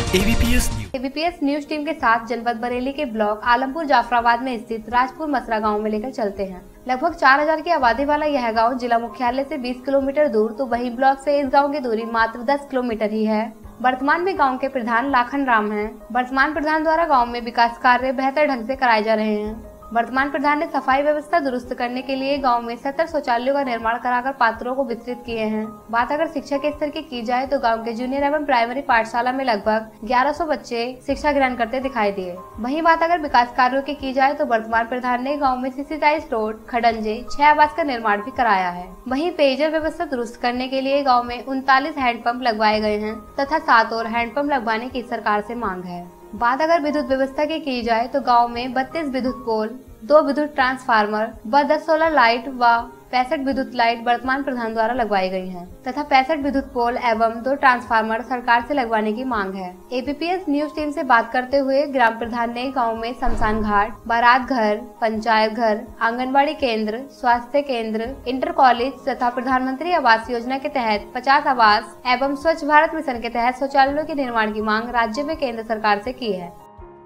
ABPS news team के साथ जनपद बरेली के ब्लॉक आलमपुर जाफराबाद में स्थित राजपुर मसरा गांव में लेकर चलते हैं। लगभग 4000 की आबादी वाला यह गांव जिला मुख्यालय से 20 किलोमीटर दूर तो वही ब्लॉक से इस गांव की दूरी मात्र 10 किलोमीटर ही है। वर्तमान में गांव के प्रधान लाखन राम हैं। वर्तमान प्रधान द्वारा गांव में विकास कार्य बेहतर ढंग से कराए जा रहे हैं। वर्तमान प्रधान ने सफाई व्यवस्था दुरुस्त करने के लिए गांव में 70 शौचालयों का निर्माण कराकर पात्रों को वितरित किए हैं। बात अगर शिक्षा के स्तर की जाए तो गांव के जूनियर एवं प्राइमरी पाठशाला में लगभग 1100 बच्चे शिक्षा ग्रहण करते दिखाई दिए। वहीं बात अगर विकास कार्यों की जाए तो वर्तमान प्रधान ने गाँव में सीसी टाइल्स रोड, खडंजे, 6 आवास का निर्माण भी कराया है। वहीं पेयजल व्यवस्था दुरुस्त करने के लिए गाँव में 39 हैंडपंप लगवाए गए हैं तथा 7 और हैंडपंप लगवाने की सरकार से मांग है। बात अगर विद्युत व्यवस्था की जाए तो गांव में 32 विद्युत पोल, 2 विद्युत ट्रांसफार्मर व 10 सोलर लाइट व 65 विद्युत लाइट वर्तमान प्रधान द्वारा लगवाई गई हैं तथा 65 विद्युत पोल एवं 2 ट्रांसफार्मर सरकार से लगवाने की मांग है। एबीपीएस न्यूज टीम से बात करते हुए ग्राम प्रधान ने गांव में शमशान घाट, बारात घर, पंचायत घर, आंगनबाड़ी केंद्र, स्वास्थ्य केंद्र, इंटर कॉलेज तथा प्रधानमंत्री आवास योजना के तहत 50 आवास एवं स्वच्छ भारत मिशन के तहत शौचालयों के निर्माण की मांग राज्य में केंद्र सरकार से की है।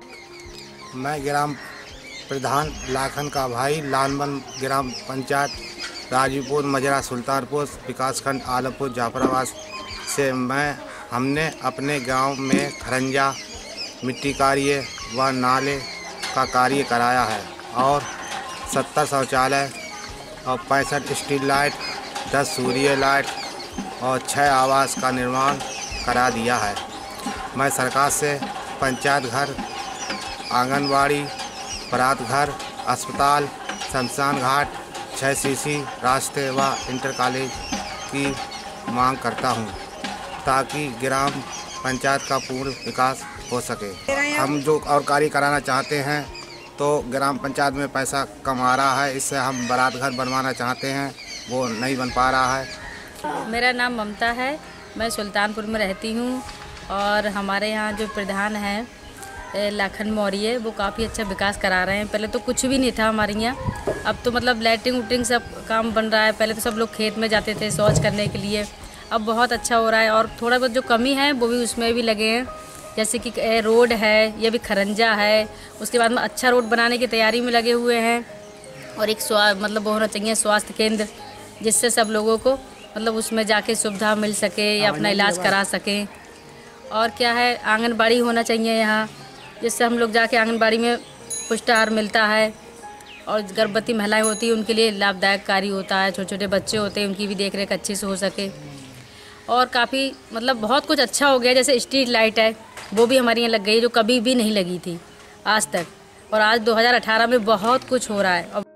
मैं ग्राम प्रधान लाखन का भाई लालमन ग्राम पंचायत राजीपुर मजरा सुल्तानपुर विकासखंड आलमपुर जाफराबाद से हमने अपने गांव में खरंजा, मिट्टी कार्य व नाले का कार्य कराया है और 70 शौचालय और 65 स्ट्रीट लाइट, 10 सूर्य लाइट और 6 आवास का निर्माण करा दिया है। मैं सरकार से पंचायत घर, आंगनबाड़ी, बारात घर, अस्पताल, शमशान घाट, 6 सीसी रास्ते व इंटर कॉलेज की मांग करता हूं ताकि ग्राम पंचायत का पूर्ण विकास हो सके। हम जो और कार्य कराना चाहते हैं तो ग्राम पंचायत में पैसा कम आ रहा है, इससे हम बारात घर बनवाना चाहते हैं, वो नहीं बन पा रहा है। मेरा नाम ममता है, मैं सुल्तानपुर में रहती हूँ और हमारे यहाँ जो प्रधान हैं लाखन मौर्य, वो काफ़ी अच्छा विकास करा रहे हैं। पहले तो कुछ भी नहीं था हमारे यहाँ, अब तो मतलब लैट्रिन वूट्रिन सब काम बन रहा है। पहले तो सब लोग खेत में जाते थे शौच करने के लिए, अब बहुत अच्छा हो रहा है और थोड़ा बहुत जो कमी है वो भी उसमें भी लगे हैं। जैसे कि रोड है, ये भी खरंजा है, उसके बाद में अच्छा रोड बनाने की तैयारी में लगे हुए हैं और एक मतलब वो होना चाहिए स्वास्थ्य केंद्र, जिससे सब लोगों को मतलब उसमें जाके सुविधा मिल सके या अपना इलाज करा सकें। और क्या है, आंगनबाड़ी होना चाहिए यहाँ, जिससे हम लोग जाके आंगनबाड़ी में पुष्टाहार मिलता है और गर्भवती महिलाएं होती हैं उनके लिए लाभदायक कार्य होता है। छोटे छोटे बच्चे होते हैं, उनकी भी देख रेख अच्छे से हो सके। और काफ़ी मतलब बहुत कुछ अच्छा हो गया। जैसे स्ट्रीट लाइट है, वो भी हमारे यहाँ लग गई, जो कभी भी नहीं लगी थी आज तक, और आज 2018 में बहुत कुछ हो रहा है।